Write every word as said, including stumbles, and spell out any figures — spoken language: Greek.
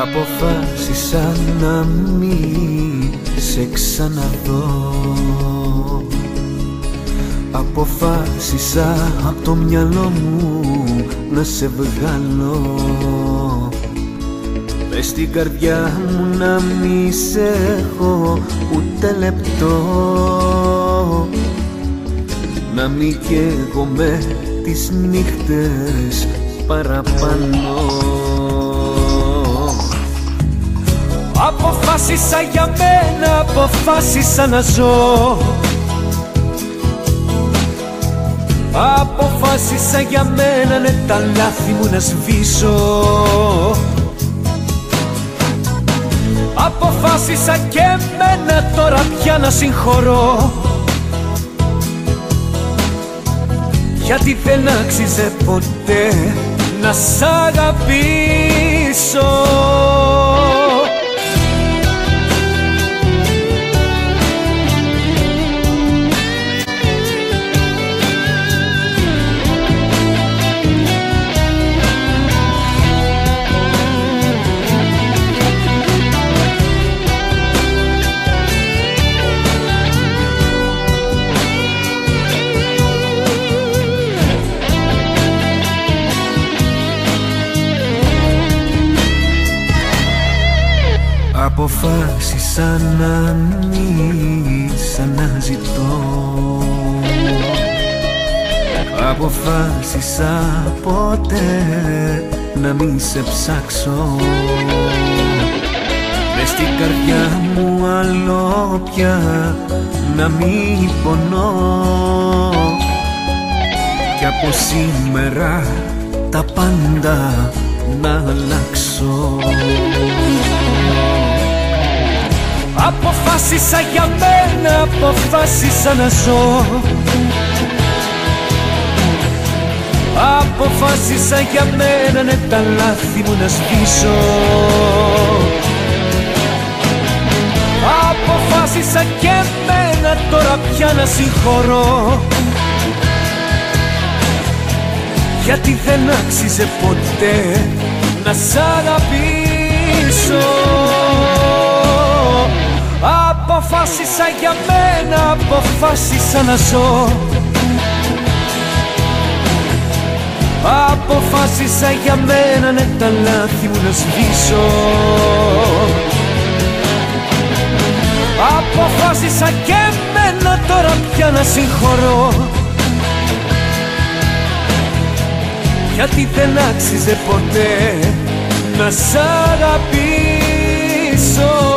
Αποφάσισα να μην σε ξαναδώ. Αποφάσισα απ' το μυαλό μου να σε βγάλω. Μες στην καρδιά μου να μη σε έχω ούτε λεπτό. Να μη καίγομαι τις νύχτες παραπάνω. Αποφάσισα για μένα, αποφάσισα να ζω. Αποφάσισα για μένα, ναι, τα λάθη μου να σβήσω. Αποφάσισα και εμένα τώρα πια να συγχωρώ. Γιατί δεν άξιζε ποτέ να σ' αγαπήσω. Αποφάσισα να μην σ' αναζητώ. Αποφάσισα ποτέ να μην σε ψάξω. Μες στην καρδιά μου άλλο πια να μην πονώ. Κι από σήμερα τα πάντα να αλλάξω. Αποφάσισα για μένα, αποφάσισα να ζω. Αποφάσισα για μένα, ναι, τα λάθη μου να σβήσω. Αποφάσισα και εμένα τώρα πια να συγχωρώ. Γιατί δεν άξιζε ποτέ να σ' αγαπήσω. Αποφάσισα για μένα, αποφάσισα να ζω. Αποφάσισα για μένα, ναι, τα λάθη μου να σβήσω. Αποφάσισα και εμένα τώρα πια να συγχωρώ. Γιατί δεν άξιζε ποτέ να σ' αγαπήσω.